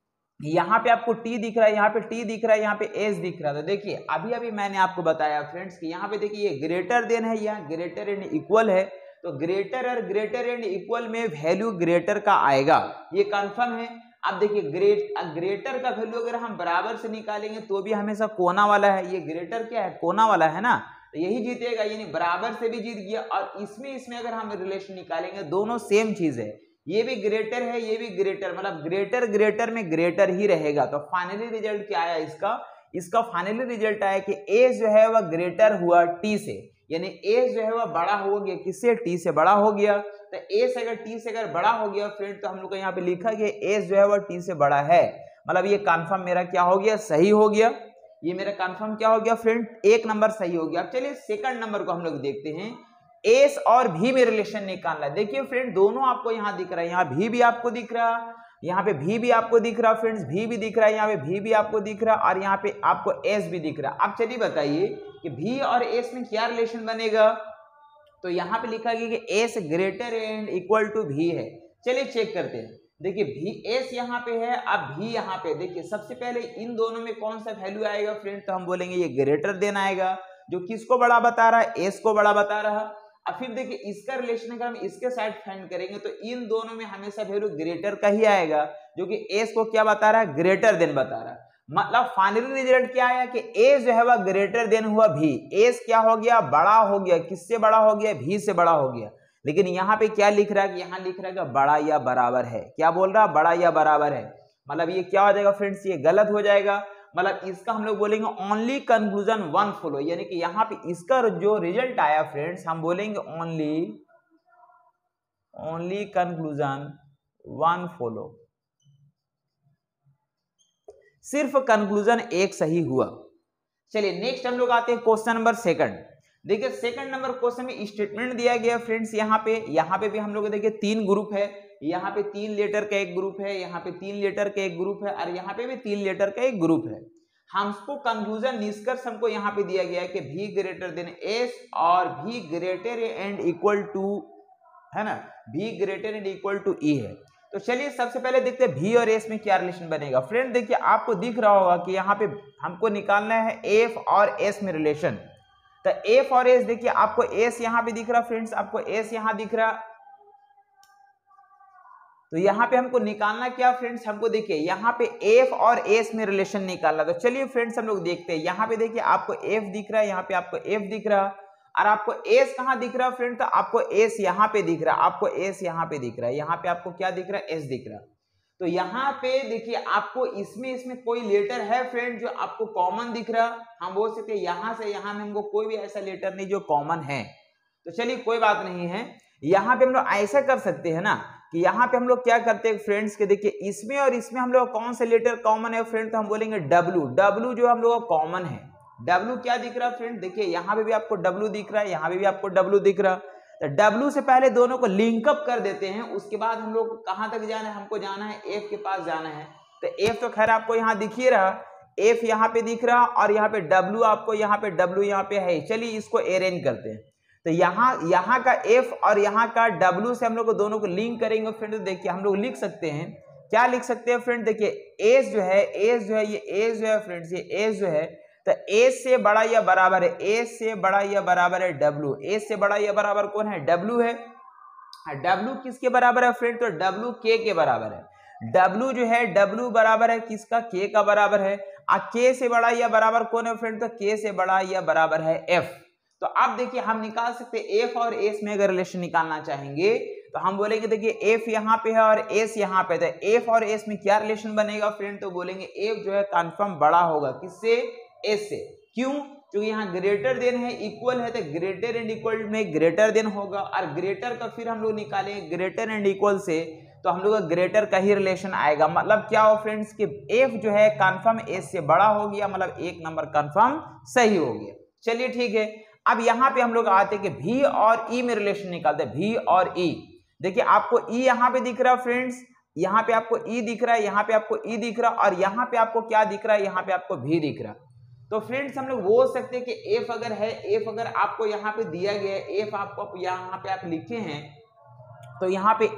A: यहाँ पे आपको टी दिख रहा है, यहाँ पे टी दिख रहा है, यहाँ पे एस दिख रहा था। देखिए अभी मैंने आपको बताया फ्रेंड्स कि यहाँ पे देखिए ये ग्रेटर देन है, यहाँ ग्रेटर एंड इक्वल है, तो ग्रेटर एंड इक्वल में वैल्यू ग्रेटर का आएगा, ये कंफर्म है। अब देखिए ग्रेटर का वैल्यू अगर हम बराबर से निकालेंगे तो भी हमेशा कोना वाला है, ये ग्रेटर क्या है, कोना वाला है ना, तो यही जीतेगा, यानी बराबर से भी जीत गया। और इसमें अगर हम रिलेशन निकालेंगे दोनों सेम चीज है, ये भी ग्रेटर है, ये भी ग्रेटर, मतलब ग्रेटर में ग्रेटर ही रहेगा। तो फाइनली रिजल्ट क्या आया इसका फाइनली रिजल्ट आया कि ए जो है वह ग्रेटर हुआ टी से, यानी ए जो है वह बड़ा हो गया किससे, टी से बड़ा हो गया। तो ए से अगर टी से अगर बड़ा हो गया फ्रेंड, तो हम लोग को यहाँ पे लिखा कि ए जो है वह टी से बड़ा है, मतलब ये कंफर्म मेरा क्या हो गया, सही हो गया। ये मेरा कंफर्म क्या हो गया फ्रेंड, 1 नंबर सही हो गया। अब चलिए सेकंड नंबर को हम लोग देखते हैं, एस और भी में रिलेशन निकालना है। देखिए फ्रेंड दोनों आपको यहाँ दिख रहा है, यहाँ भी आपको दिख रहा, यहाँ पे भी आपको दिख रहा फ्रेंड्स, भी दिख रहा है, यहाँ पे भी आपको दिख रहा, और यहाँ पे आपको एस भी दिख रहा। अब चलिए बताइए कि भी और एस में क्या रिलेशन बनेगा, तो यहाँ पे लिखा गया कि S greater and equal to भी है। चलिए चेक करते हैं, देखिए भी एस यहाँ पे है, अब भी यहाँ पे। देखिए सबसे पहले इन दोनों में कौन सा वैल्यू आएगा फ्रेंड, तो हम बोलेंगे ये ग्रेटर देन आएगा, जो किसको बड़ा बता रहा है, एस को बड़ा बता रहा। अब फिर देखिए इसका रिलेशन अगर हम इसके साइड फाइंड करेंगे तो इन दोनों में हमेशा वैल्यू ग्रेटर का ही आएगा, जो कि एस को क्या बता रहा है, ग्रेटर देन बता रहा है। मतलब फाइनली रिजल्ट क्या आया कि ए जो है वह ग्रेटर देन हुआ भी, एस क्या हो गया, बड़ा हो गया, किससे बड़ा हो गया, भी से बड़ा हो गया। लेकिन यहाँ पे क्या लिख रहा है कि यहाँ लिख रहा है कि बड़ा या बराबर है, क्या बोल रहा है, बड़ा या बराबर है, मतलब ये क्या हो जाएगा फ्रेंड्स, ये गलत हो जाएगा। मतलब इसका हम लोग बोलेंगे ओनली कंक्लूजन 1 फॉलो, यानी कि यहाँ पे इसका जो रिजल्ट आया फ्रेंड्स हम बोलेंगे ओनली कंक्लूजन 1 फॉलो, सिर्फ कंक्लूजन 1 सही हुआ। चलिए नेक्स्ट हम लोग आते हैं क्वेश्चन नंबर 2। देखिए सेकंड नंबर क्वेश्चन में स्टेटमेंट दिया गया फ्रेंड्स, यहाँ पे भी हम लोग देखिए 3 ग्रुप है, यहाँ पे 3 लेटर का एक ग्रुप है, यहाँ पे 3 लेटर का एक ग्रुप है और यहाँ पे भी 3 लेटर का एक ग्रुप है। हमको कंक्लूजन निष्कर्ष हमको यहाँ पे दिया गया है कि V ग्रेटर देन S और V greater and equal to, है ना, V greater and equal to E है। तो चलिए सबसे पहले देखते हैं V और S में क्या रिलेशन बनेगा। फ्रेंड देखिए आपको दिख रहा होगा कि यहाँ पे हमको निकालना है F और S में रिलेशन। तो F और S देखिए आपको S यहाँ पे दिख रहा फ्रेंड्स, आपको S यहाँ दिख रहा। तो यहाँ पे हमको निकालना क्या फ्रेंड्स, हमको देखिए यहाँ पे F और S में रिलेशन निकालना। तो चलिए फ्रेंड्स हम लोग देखते हैं। यहाँ पे देखिए आपको F दिख रहा है, यहाँ पे आपको F दिख रहा और आपको S कहाँ दिख रहा फ्रेंड, तो आपको S यहाँ पे दिख रहा, आपको S यहाँ पे दिख रहा है, यहाँ पे आपको क्या दिख रहा है, S दिख रहा। तो यहाँ पे देखिए आपको इसमें कोई लेटर है फ्रेंड जो आपको कॉमन दिख रहा, हम बोल सकते हैं यहाँ से यहाँ में हमको कोई भी ऐसा लेटर नहीं जो कॉमन है। तो चलिए कोई बात नहीं है, यहाँ पे हम लोग ऐसा कर सकते हैं ना कि यहाँ पे हम लोग क्या करते हैं फ्रेंड्स के देखिए इसमें और इसमें हम लोग कौन सा लेटर कॉमन है फ्रेंड, तो हम बोलेंगे W। W जो हम लोग कॉमन है, W क्या दिख रहा फ्रेंड, देखिए यहाँ पे भी आपको W दिख रहा है, यहाँ पे भी आपको W दिख रहा। तो W से पहले दोनों को लिंकअप कर देते हैं, उसके बाद हम लोग कहाँ तक जाना है, हमको जाना है F के पास जाना है। तो F तो खैर आपको यहाँ दिख ही रहा, F यहाँ पे दिख रहा और यहाँ पे W आपको यहाँ पे W यहाँ पे है। चलिए इसको अरेंज करते हैं। तो यहाँ का F और यहाँ का W से हम लोग दोनों को लिंक करेंगे फ्रेंड। तो देखिए हम लोग लिख सकते हैं, क्या लिख सकते हैं फ्रेंड, देखिए S जो है ये S जो है फ्रेंड्स, ये S जो है तो S से बड़ा या बराबर है, S से बड़ा या बराबर है W। S से बड़ा या बराबर कौन है, W है। W किसके बराबर है फ्रेंड, तो W K के बराबर है। W जो है W बराबर है किसका, K का बराबर है। K से बड़ा या बराबर कौन है फ्रेंड, तो K से बड़ा या बराबर है F। तो अब देखिए हम निकाल सकते हैं F और S में अगर रिलेशन निकालना चाहेंगे तो हम बोलेंगे देखिए F यहाँ पे है और S यहाँ पे, तो F और S में क्या रिलेशन बनेगा फ्रेंड, तो बोलेंगे F जो है कंफर्म बड़ा होगा किससे, S से। क्यों, क्योंकि यहाँ ग्रेटर देन है, इक्वल है, तो ग्रेटर एंड इक्वल में ग्रेटर देन होगा और ग्रेटर का फिर हम लोग निकालेंगे ग्रेटर एंड इक्वल से, तो हम लोग का ग्रेटर का ही रिलेशन आएगा। मतलब क्या हो फ्रेंड्स कि F जो है कंफर्म S से बड़ा हो गया, मतलब 1 नंबर कंफर्म सही हो गया। चलिए ठीक है, अब यहाँ पे हम लोग आते हैं कि V और E में रिलेशन निकालते हैं। V और E देखिए आपको E यहाँ पे दिख रहा है फ्रेंड्स, यहाँ पे आपको E दिख रहा है, यहाँ पे आपको E दिख रहा और यहाँ पे आपको क्या दिख रहा है, यहाँ पे आपको V दिख रहा। तो फ्रेंड्स हम लोग बोल सकते हैं कि F अगर है, F अगर आपको यहाँ पे दिया गया है, F आपको यहाँ पे आप लिखे हैं, तो यहाँ पे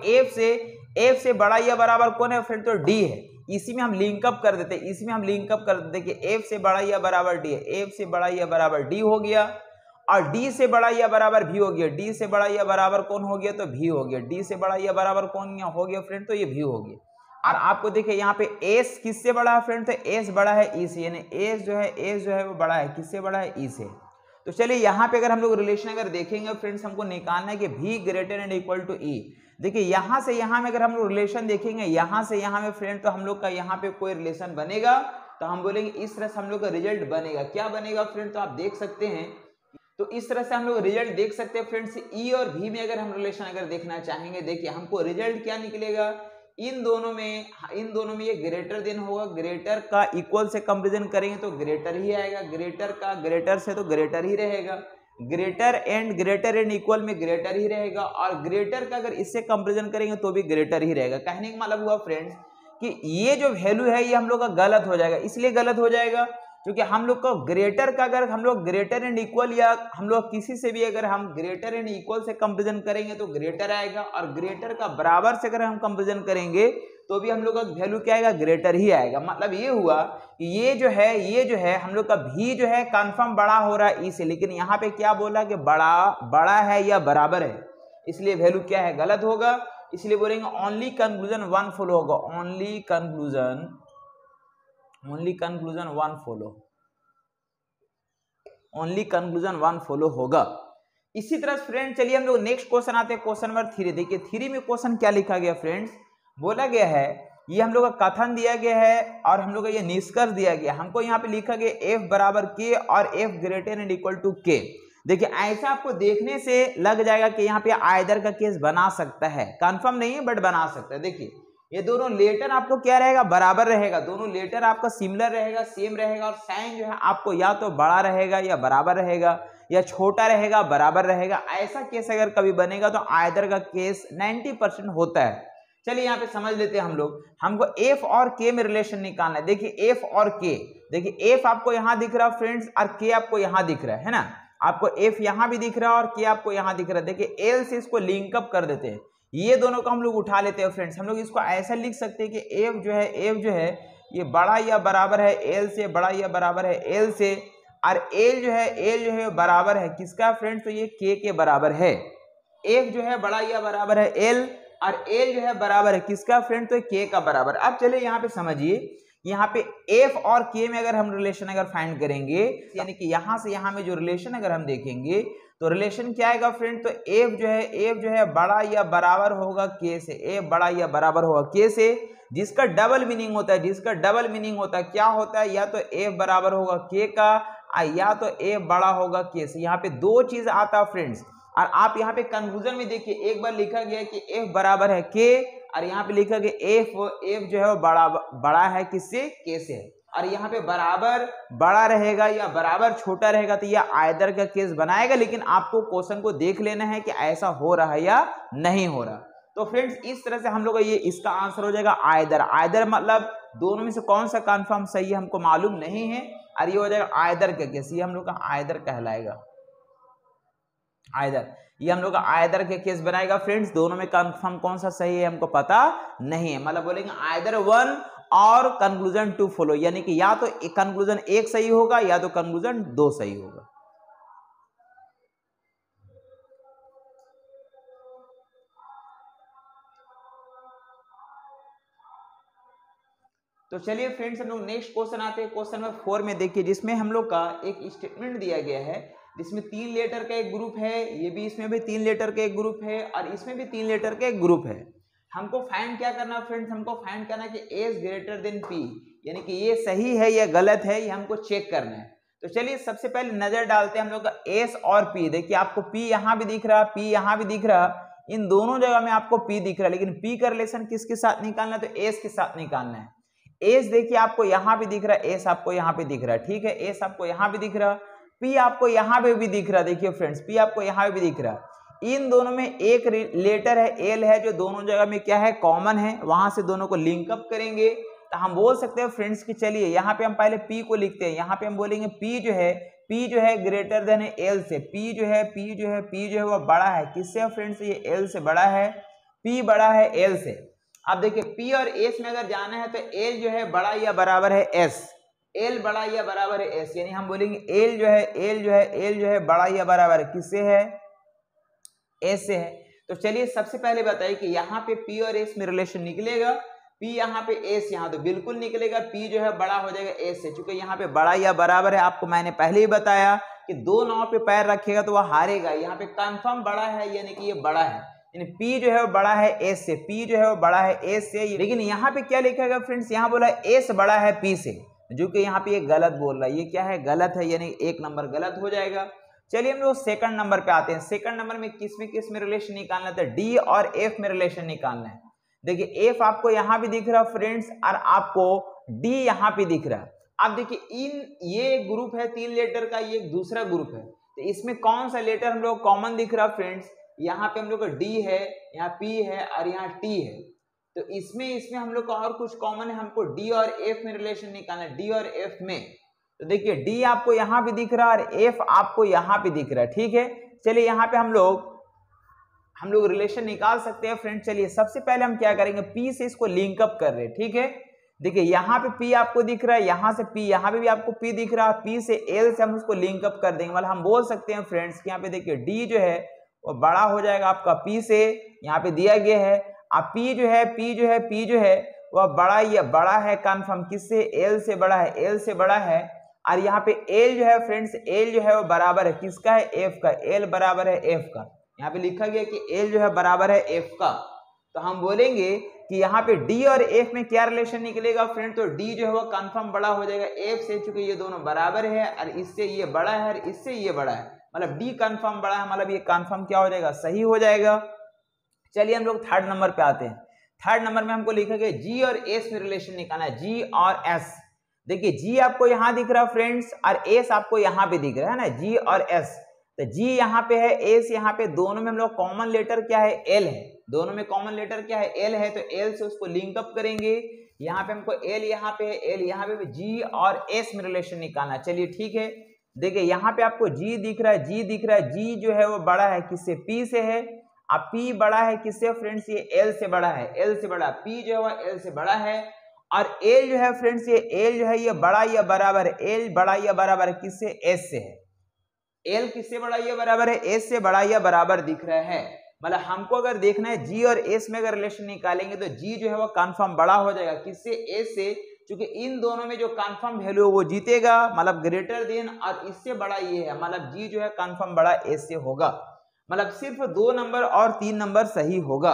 A: F से बड़ा या बराबर कौन है फ्रेंड, तो D है। इसी में हम लिंकअप कर देते हैं, इसमें हम लिंकअप कर देते हैं कि F से बड़ा या बराबर D है, F से बड़ा या बराबर D हो गया और D से बड़ा या बराबर V हो गया। D से बड़ा या बराबर कौन हो गया, तो V हो गया। D से बड़ा या बराबर कौन हो गया फ्रेंड, तो ये V हो गया। और आपको देखिए यहाँ पे S किससे बड़ा है फ्रेंड, तो S बड़ा है E से, यानी S जो है वो बड़ा है किससे, बड़ा है E से। तो चलिए यहाँ पे अगर हम लोग रिलेशन अगर देखेंगे फ्रेंड्स, हमको निकालना है कि V greater and equal to E। देखिए यहाँ से यहाँ में अगर हम लोग रिलेशन देखेंगे, यहाँ से यहाँ में फ्रेंड, तो हम लोग का यहाँ पे कोई रिलेशन बनेगा, तो हम बोलेंगे इस तरह से हम लोग का रिजल्ट बनेगा। क्या बनेगा फ्रेंड, तो आप देख सकते हैं, तो इस तरह से हम लोग रिजल्ट देख सकते हैं फ्रेंड्स। E और V में अगर हम रिलेशन अगर देखना चाहेंगे, देखिए हमको रिजल्ट क्या निकलेगा, इन दोनों में ये ग्रेटर देन होगा, ग्रेटर का इक्वल से कंपैरिजन करेंगे तो ग्रेटर ही आएगा, ग्रेटर का ग्रेटर से तो ग्रेटर ही रहेगा, ग्रेटर एंड इक्वल में ग्रेटर ही रहेगा और ग्रेटर का अगर इससे कंपैरिजन करेंगे तो भी ग्रेटर ही रहेगा। कहने का मतलब हुआ फ्रेंड्स कि ये जो वैल्यू है ये हम लोग का गलत हो जाएगा। इसलिए गलत हो जाएगा क्योंकि हम लोग को ग्रेटर का अगर हम लोग ग्रेटर एंड इक्वल या हम लोग किसी से भी अगर हम ग्रेटर एंड इक्वल से कंपैरिजन करेंगे तो ग्रेटर आएगा और ग्रेटर का बराबर से अगर हम कंपैरिजन करेंगे तो भी हम लोग का वैल्यू क्या आएगा, ग्रेटर ही आएगा। मतलब ये हुआ कि ये जो है हम लोग का V जो है कंफर्म बड़ा हो रहा है E से, लेकिन यहाँ पे क्या बोला कि बड़ा है या बराबर है, इसलिए वैल्यू क्या है, गलत होगा। इसलिए बोलेंगे ओनली कंक्लूजन वन फॉलो होगा, only conclusion one follow, only conclusion one follow होगा। इसी तरह फ्रेंड चलिए हम लोग नेक्स्ट क्वेश्चन आते हैं, क्वेश्चन नंबर 3। देखिए 3 में क्वेश्चन क्या लिखा गया फ्रेंड्स, बोला गया है ये हम लोग का कथन दिया गया है और हम लोग का ये निष्कर्ष दिया गया। हमको यहाँ पे लिखा गया F बराबर K और F greater and equal to K। देखिए ऐसा आपको देखने से लग जाएगा कि यहाँ पे आइदर का केस बना सकता है, कंफर्म नहीं है बट बना सकता है। देखिए ये दोनों लेटर आपको क्या रहेगा, बराबर रहेगा, दोनों लेटर आपका सिमिलर रहेगा, सेम रहेगा और साइन जो है आपको या तो बड़ा रहेगा या बराबर रहेगा या छोटा रहेगा बराबर रहेगा। ऐसा केस अगर कभी बनेगा तो आइदर का केस 90% होता है। चलिए यहाँ पे समझ लेते हैं हम लोग। हमको एफ और के में रिलेशन निकालना है। देखिए एफ और के, देखिए एफ आपको यहाँ दिख रहा है फ्रेंड्स और के आपको यहाँ दिख रहा है ना। आपको एफ यहाँ भी दिख रहा है और के आपको यहाँ दिख रहा है। देखिए एल से इसको लिंक अप कर देते हैं, ये दोनों को हम लोग उठा लेते हैं फ्रेंड्स। हम लोग इसको ऐसा लिख सकते हैं कि एफ जो है ये बड़ा या बराबर है एल से, बड़ा या बराबर है एल से, और एल जो है बराबर है किसका फ्रेंड्स, तो ये के बराबर है। एफ जो है बड़ा या बराबर है एल और एल जो है बराबर है किसका फ्रेंड, तो के का बराबर। अब चलिए यहाँ पे समझिए, यहाँ पे एफ और के में अगर हम रिलेशन अगर फाइंड करेंगे, यानी कि यहाँ से यहाँ में जो रिलेशन अगर हम देखेंगे तो रिलेशन क्या आएगा फ्रेंड, तो एफ जो है बड़ा या बराबर होगा के से, एफ बड़ा या बराबर होगा के से, जिसका डबल मीनिंग होता है, क्या होता है, या तो एफ बराबर होगा के का या तो एफ बड़ा होगा के से। यहाँ पे दो चीज आता है फ्रेंड्स। और आप यहाँ पे कंक्लूजन में देखिए, एक बार लिखा गया कि एफ बराबर है के, और यहाँ पे लिखा गया एफ जो है बड़ा है किससे, के से, और यहाँ पे बराबर बड़ा रहेगा या बराबर छोटा रहेगा, तो यह आयदर का केस बनाएगा। लेकिन आपको क्वेश्चन को देख लेना है कि ऐसा हो रहा है या नहीं हो रहा। तो फ्रेंड्स इस तरह से हम लोग ये इसका आंसर हो जाएगा आयदर मतलब दोनों में से कौन सा कंफर्म सही है हमको मालूम नहीं है, और ये हो जाएगा आयदर का केस, ये हम लोग का आयदर कहलाएगा। आयदर, ये हम लोग का आयदर के केस बनाएगा फ्रेंड्स। दोनों में कंफर्म कौन सा सही है हमको पता नहीं है, मतलब बोलेंगे आयदर वन और कंक्लूजन टू फॉलो, यानी कि या तो कंक्लूजन एक सही होगा या तो कंक्लूजन दो सही होगा। तो चलिए फ्रेंड्स हम लोग नेक्स्ट क्वेश्चन आते हैं। क्वेश्चन नंबर 4 में देखिए, जिसमें हम लोग का एक स्टेटमेंट दिया गया है, जिसमें 3 लेटर का एक ग्रुप है, ये भी इसमें भी 3 लेटर का एक ग्रुप है, और इसमें भी 3 लेटर का एक ग्रुप है। हमको फाइंड क्या करना फ्रेंड्स, हमको फाइंड करना है कि एस ग्रेटर देन पी, यानी कि ये सही है या गलत है, ये हमको चेक करना है। तो चलिए सबसे पहले नजर डालते हैं हम लोग का एस और पी। देखिए आपको पी यहाँ भी दिख रहा, पी यहाँ भी दिख रहा, इन दोनों जगह में आपको पी दिख रहा है, लेकिन पी का रिलेशन किसके साथ निकालना है, तो एस के साथ निकालना है। एस देखिए आपको यहाँ भी दिख रहा है, एस आपको यहाँ पे दिख रहा है, ठीक है, एस आपको यहाँ भी दिख रहा, पी आपको यहाँ पे भी दिख रहा। देखिए फ्रेंड्स पी आपको यहाँ पे भी दिख रहा। इन दोनों में एक लेटर है एल है, जो दोनों जगह में क्या है, कॉमन है, वहां से दोनों को लिंक अप करेंगे तो हम बोल सकते हैं फ्रेंड्स कि चलिए यहाँ पे हम पहले पी को लिखते हैं। यहाँ पे हम बोलेंगे पी जो है ग्रेटर देन है एल से, पी जो है वो बड़ा है किससे फ्रेंड्स, ये एल से बड़ा है, पी बड़ा है एल से। अब देखिए पी और एस में अगर जाना है तो एल जो है बड़ा या बराबर है एस, एल बड़ा या बराबर है एस, यानी हम बोलेंगे एल जो है बड़ा या बराबर है किससे है, एस से है। तो चलिए सबसे पहले बताइए कि यहाँ पे पी और एस में रिलेशन निकलेगा, पी यहाँ पे एस यहाँ तो बिल्कुल निकलेगा, पी जो है बड़ा हो जाएगा एस से, चूंकि यहाँ पे बड़ा या बराबर है। आपको मैंने पहले ही बताया कि दो नाव पे पैर रखेगा तो वह हारेगा, यहाँ पे कंफर्म बड़ा है यानी कि ये बड़ा है, यानी P जो है वो बड़ा है S से, P जो है वो बड़ा है S से। लेकिन यहाँ पे क्या लिखा गया फ्रेंड्स, यहाँ बोला S बड़ा है P से, जो कि यहाँ पे ये गलत बोल रहा है, ये क्या है, गलत है, यानी एक नंबर गलत हो जाएगा। चलिए हम लोग सेकंड नंबर पे आते हैं। सेकंड नंबर में किस में रिलेशन निकालना था, D और F में रिलेशन निकालना है। देखिए F आपको यहाँ भी दिख रहा फ्रेंड्स, और आपको D यहाँ पे दिख रहा। अब देखिए ये ग्रुप है 3 लेटर का, ये दूसरा ग्रुप है, तो इसमें कौन सा लेटर हम लोग कॉमन दिख रहा फ्रेंड्स, यहाँ पे हम लोग का डी है, यहाँ पी है और यहाँ टी है। तो इसमें हम लोग का और कुछ कॉमन है, हमको डी और एफ में रिलेशन निकालना है, डी और एफ में। तो देखिए डी आपको यहाँ पे दिख रहा है और एफ आपको यहाँ पे दिख रहा है, ठीक है। चलिए यहाँ पे हम लोग रिलेशन निकाल सकते हैं फ्रेंड। चलिए सबसे पहले हम क्या करेंगे, पी से इसको लिंक अप कर रहे हैं, ठीक है। देखिए यहाँ पे पी आपको दिख रहा है, यहाँ से पी, यहाँ पे भी आपको पी दिख रहा है, पी से एल से हम उसको लिंक अप कर देंगे। मतलब हम बोल सकते हैं फ्रेंड्स कि यहाँ पे देखिए डी जो है वो बड़ा हो जाएगा आपका P से, यहाँ पे दिया गया है। अब P जो है वह बड़ा है कंफर्म किससे, L से बड़ा है, L से बड़ा है। और यहाँ पे L जो है फ्रेंड्स, L जो है वो बराबर है किसका है, F का, L बराबर है F का। यहाँ पे लिखा गया कि L जो है बराबर है F का। तो हम बोलेंगे कि यहाँ पे D और F में क्या रिलेशन निकलेगा फ्रेंड, तो D जो है वो कंफर्म बड़ा हो जाएगा F से, चूंकि ये दोनों बराबर है, और इससे ये बड़ा है और इससे ये बड़ा है, मतलब डी कंफर्म बड़ा है, मतलब ये कंफर्म क्या हो जाएगा, सही हो जाएगा। चलिए हम लोग थर्ड नंबर पे आते हैं। थर्ड नंबर में हमको लिखा गया जी और एस में रिलेशन निकालना है, जी और एस। देखिए जी आपको यहाँ दिख रहा है फ्रेंड्स, और एस आपको यहाँ पे दिख रहा है ना, जी और एस। तो जी यहाँ पे है, एस यहाँ पे, दोनों में हम लोग कॉमन लेटर क्या है, एल है, दोनों में कॉमन लेटर क्या है, एल है, तो एल से उसको लिंक अप करेंगे। यहाँ पे हमको एल यहाँ पे है, एल यहाँ पे जी और एस में रिलेशन निकालना। चलिए ठीक है, देखिए यहाँ पे आपको जी दिख रहा है, जी दिख रहा है, जी जो है वो बड़ा है किससे, पी से है। अब पी बड़ा है किससे फ्रेंड्स, ये एल से बड़ा है, एल से बड़ा, पी जो है वो एल से बड़ा है। और एल जो है फ्रेंड्स, ये एल जो है ये बड़ा या बराबर है, एल बड़ा या बराबर है किससे, एस से है। एल किससे बड़ा या बराबर है, एस से बड़ा या बराबर दिख रहा है। मतलब हमको अगर देखना है जी और एस में अगर रिलेशन निकालेंगे तो जी जो है वो कंफर्म बड़ा हो जाएगा किससे, एस से, क्योंकि इन दोनों में जो कंफर्म वैल्यू वो जीतेगा, मतलब ग्रेटर देन, और इससे बड़ा ये है, मतलब जी जो है कंफर्म बड़ा एस से होगा। मतलब सिर्फ 2 नंबर और 3 नंबर सही होगा।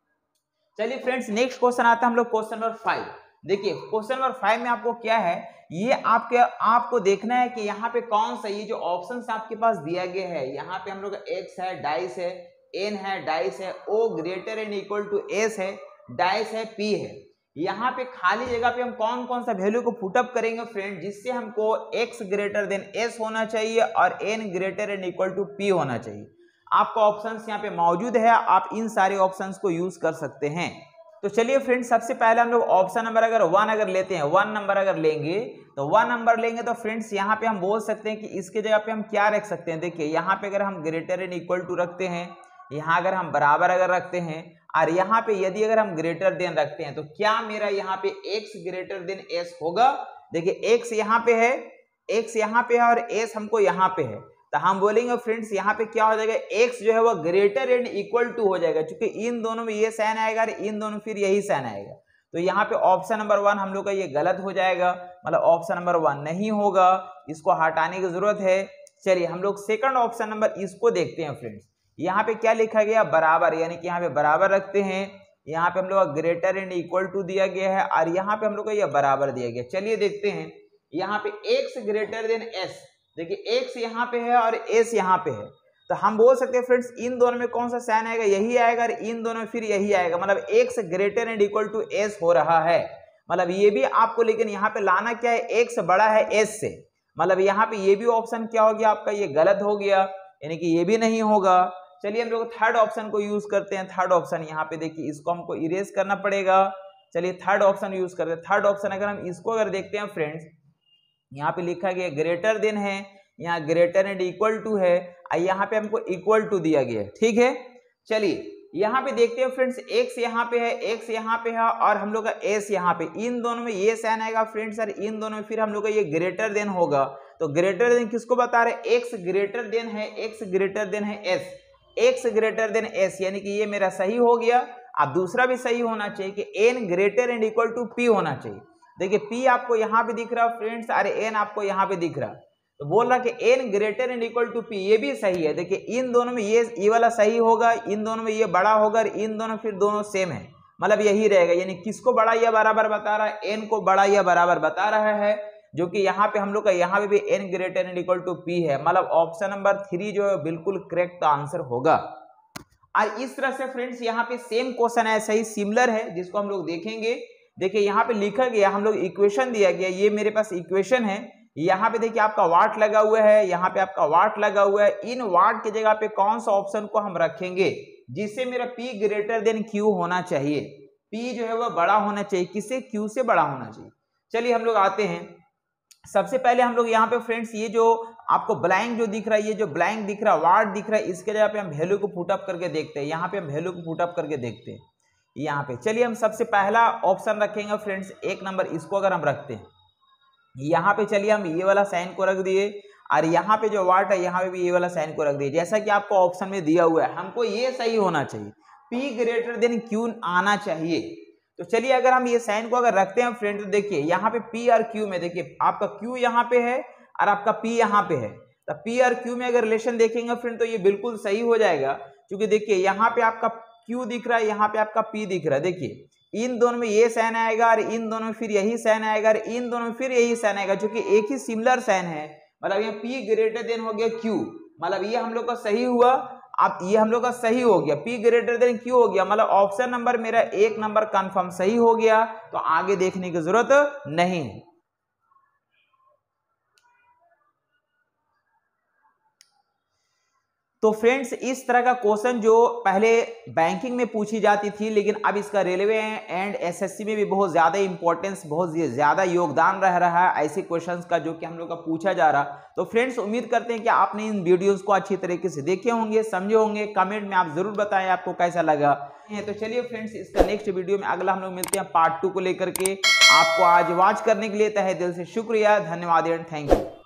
A: चलिए फ्रेंड्स, नेक्स्ट क्वेश्चन आता है हम लोग क्वेश्चन नंबर 5। देखिए क्वेश्चन नंबर 5 में आपको क्या है, ये आपको देखना है कि यहाँ पे कौन सा, ये जो ऑप्शंस आपके पास दिया गया है, यहाँ पे हम लोग एक्स है, डाइस है, एन है, डाइस है, O greater and equal to S है, डाइस है, पी है। यहाँ पे खाली जगह पे हम कौन कौन सा वैल्यू को पुटअप करेंगे फ्रेंड, जिससे हमको एक्स ग्रेटर देन एस होना चाहिए और N greater and equal to P होना चाहिए। आपका ऑप्शंस यहाँ पे मौजूद है, आप इन सारे ऑप्शंस को यूज कर सकते हैं। तो चलिए फ्रेंड्स, सबसे पहले हम लोग ऑप्शन नंबर अगर 1 अगर लेते हैं, 1 नंबर अगर लेंगे, तो 1 नंबर लेंगे तो फ्रेंड्स यहाँ पे हम बोल सकते हैं कि इसके जगह पे हम क्या रख सकते हैं। देखिए यहाँ पे अगर हम ग्रेटर एंड इक्वल टू रखते हैं, यहाँ अगर हम बराबर अगर रखते हैं, और यहाँ पे यदि अगर हम ग्रेटर देन रखते हैं, तो क्या मेरा यहाँ पे एक्स ग्रेटर देन एस होगा। देखिए एक्स यहाँ पे है, एक्स यहाँ पे है और एस हमको यहाँ पे है, तो हम बोलेंगे फ्रेंड्स यहाँ पे क्या हो जाएगा, x जो है वो ग्रेटर एंड इक्वल टू हो जाएगा, क्योंकि इन दोनों में ये साइन आएगा और इन दोनों फिर यही साइन आएगा। तो यहाँ पे ऑप्शन नंबर 1 हम लोग का ये गलत हो जाएगा, मतलब ऑप्शन नंबर 1 नहीं होगा, इसको हटाने की जरूरत है। चलिए हम लोग सेकंड ऑप्शन नंबर इसको देखते हैं फ्रेंड्स। यहाँ पे क्या लिखा गया, बराबर, यानी कि यहाँ पे बराबर रखते हैं, यहाँ पे हम लोग का ग्रेटर एंड इक्वल टू दिया गया है और यहाँ पे हम लोग का ये बराबर दिया गया। चलिए देखते हैं, यहाँ पे x ग्रेटर देन s, देखिए x यहाँ पे है और s यहाँ पे है, तो हम बोल सकते हैं फ्रेंड्स इन दोनों में कौन सा साइन आएगा, यही आएगा, और इन दोनों में फिर यही आएगा, मतलब x greater and equal to s हो रहा है। मतलब ये भी आपको, लेकिन यहाँ पे लाना क्या है, x बड़ा है s से, मतलब यहाँ पे ये भी ऑप्शन क्या हो गया आपका, ये गलत हो गया, यानी कि ये भी नहीं होगा। चलिए हम लोग थर्ड ऑप्शन को यूज करते हैं। थर्ड ऑप्शन यहाँ पे देखिए, इसको हमको इरेज करना पड़ेगा। चलिए थर्ड ऑप्शन यूज करते हैं। थर्ड ऑप्शन अगर हम इसको अगर देखते हैं फ्रेंड्स, यहाँ पे लिखा गया ग्रेटर देन है, यहाँ ग्रेटर एंड इक्वल टू है, यहाँ पे हमको इक्वल टू दिया गया है, ठीक है। चलिए यहाँ पे देखते हैं फ्रेंड्स, x यहाँ पे है, x यहाँ पे है और हम लोग का s यहाँ पे, इन दोनों में ये साइन आएगा फ्रेंड्स, और इन दोनों में फिर हम लोग का ये ग्रेटर देन होगा। तो ग्रेटर देन किसको बता रहे, x ग्रेटर देन है, x ग्रेटर देन है s, x greater than s, यानी कि ये मेरा सही हो गया। अब दूसरा भी सही होना चाहिए कि n greater and equal to p होना चाहिए। देखिए p आपको यहाँ पे दिख रहा फ्रेंड्स, अरे n आपको यहाँ पे दिख रहा, तो बोल रहा कि n greater and equal to p, ये भी सही है। देखिए इन दोनों में ये वाला सही होगा, इन दोनों में ये बड़ा होगा, और इन दोनों फिर दोनों सेम है, मतलब यही रहेगा। यानी किसको बड़ा या बराबर बता रहा है, n को बड़ा या बराबर बता रहा है, जो कि यहाँ पे हम लोग का यहाँ पे भी n greater and equal to p है, मतलब ऑप्शन नंबर 3 जो है बिल्कुल करेक्ट आंसर होगा। और इस तरह से फ्रेंड्स यहाँ पे सेम क्वेश्चन ऐसा ही सिमिलर है, जिसको हम लोग देखेंगे। देखिए यहाँ पे लिखा गया, हम लोग इक्वेशन दिया गया, ये मेरे पास इक्वेशन है, यहाँ पे देखिए आपका वाट लगा हुआ है, यहाँ पे आपका वाट लगा हुआ है। इन वाट की जगह पे कौन सा ऑप्शन को हम रखेंगे, जिससे मेरा P ग्रेटर देन Q होना चाहिए, P जो है वह बड़ा होना चाहिए, किससे, Q से बड़ा होना चाहिए। चलिए हम लोग आते हैं, सबसे पहले हम लोग यहाँ पे फ्रेंड्स, ये जो आपको ब्लैंक जो दिख रहा है, ये जो ब्लैंक दिख रहा है, वाट दिख रहा है, इसके जगह पे हम वैल्यू को पुटअप करके देखते हैं। यहाँ पे हम वैल्यू को पुटअप करके देखते हैं यहाँ पे। चलिए हम सबसे पहला ऑप्शन रखेंगे फ्रेंड्स, 1 नंबर, इसको अगर हम रखते हैं यहाँ पे, चलिए हम ये वाला साइन को रख दिए, और यहाँ पे जो वाट है यहाँ पे भी ये वाला साइन को रख दिए, जैसा कि आपको ऑप्शन में दिया हुआ है। हमको ये सही होना चाहिए, P ग्रेटर देन Q आना चाहिए। तो चलिए अगर हम ये साइन को अगर रखते हैं फ्रेंड, तो देखिए यहाँ पे P और Q में, देखिए आपका Q यहाँ पे है और आपका P यहाँ पे है, तो P और Q में अगर रिलेशन देखेंगे फ्रेंड, तो ये बिल्कुल सही हो जाएगा, क्योंकि देखिए यहाँ पे आपका Q दिख रहा है, यहाँ पे आपका P दिख रहा है। देखिए इन दोनों में ये साइन आएगा और इन दोनों में फिर यही साइन आएगा और इन दोनों में फिर यही साइन आएगा, जो कि एक ही सिमिलर साइन है, मतलब ये P ग्रेटर देन हो गया Q, मतलब ये हम लोग का सही हुआ। अब ये हम लोग का सही हो गया, P ग्रेटर देन Q हो गया, मतलब ऑप्शन नंबर मेरा 1 नंबर कंफर्म सही हो गया, तो आगे देखने की जरूरत नहीं है। तो फ्रेंड्स इस तरह का क्वेश्चन जो पहले बैंकिंग में पूछी जाती थी, लेकिन अब इसका रेलवे एंड एसएससी में भी बहुत ज्यादा इंपॉर्टेंस, बहुत ज्यादा योगदान रह रहा है ऐसे क्वेश्चंस का जो कि हम लोग का पूछा जा रहा। तो फ्रेंड्स उम्मीद करते हैं कि आपने इन वीडियोस को अच्छी तरीके से देखे होंगे, समझे होंगे। कमेंट में आप जरूर बताएं आपको कैसा लगा। तो चलिए फ्रेंड्स, इसका नेक्स्ट वीडियो में अगला हम लोग मिलते हैं पार्ट 2 को लेकर के। आपको आज वॉच करने के लिए तहे दिल से शुक्रिया, धन्यवाद एंड थैंक यू।